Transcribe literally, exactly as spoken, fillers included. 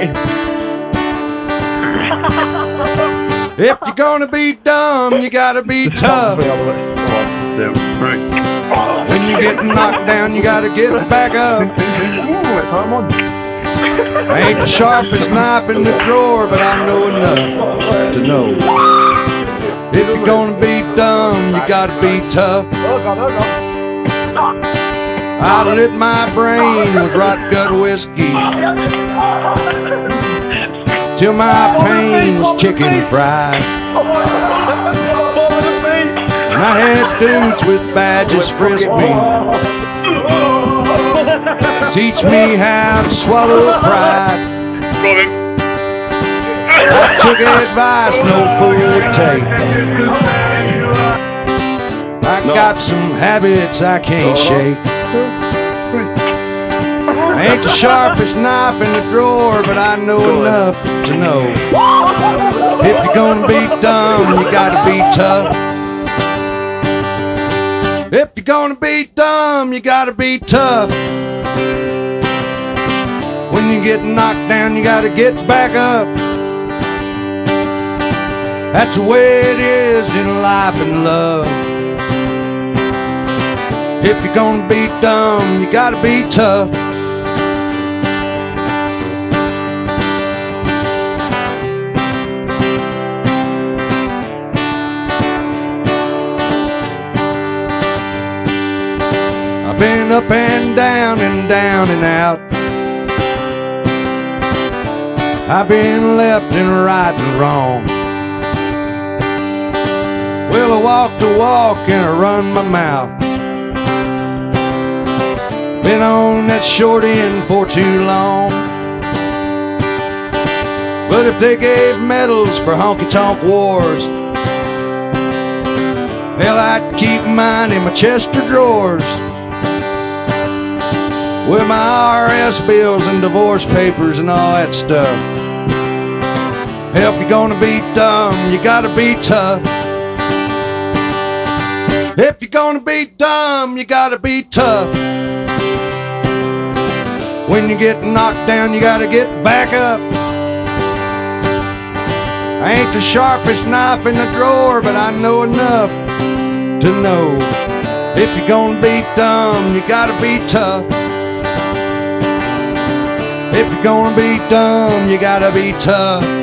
If you're gonna be dumb, you gotta be tough. When you get knocked down, you gotta get back up. I ain't the sharpest knife in the drawer, but I know enough to know. If you're gonna be dumb, you gotta be tough. I lit my brain with rot gut whiskey till my pain was chicken fried. And I had dudes with badges frisk me, teach me how to swallow pride. I took advice no fool would take. I got some habits I can't shake. I ain't the sharpest knife in the drawer, but I know enough to know. If you're gonna be dumb, you gotta be tough. If you're gonna be dumb, you gotta be tough. When you get knocked down, you gotta get back up. That's the way it is in life and love. If you're gonna be dumb, you gotta be tough. I've been up and down and down and out. I've been left and right and wrong. Well, I walk the walk and I run my mouth. Been on that short end for too long. But if they gave medals for honky-tonk wars, hell, I'd keep mine in my chest of drawers, with my I R S bills and divorce papers and all that stuff. Hell, if you're gonna be dumb, you gotta be tough. If you're gonna be dumb, you gotta be tough. When you get knocked down, you gotta get back up. I ain't the sharpest knife in the drawer, but I know enough to know. If you're gonna be dumb, you gotta be tough. If you're gonna be dumb, you gotta be tough.